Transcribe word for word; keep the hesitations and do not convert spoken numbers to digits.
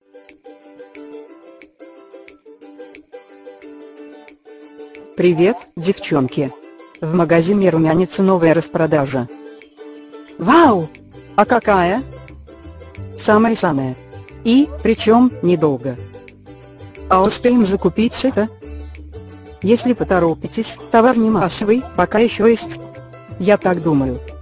Привет, девчонки. В магазине Румянец новая распродажа. Вау! А какая? Самая-самая. И, причем, недолго. А успеем закупиться-то? Если поторопитесь, товар не массовый, пока еще есть. Я так думаю.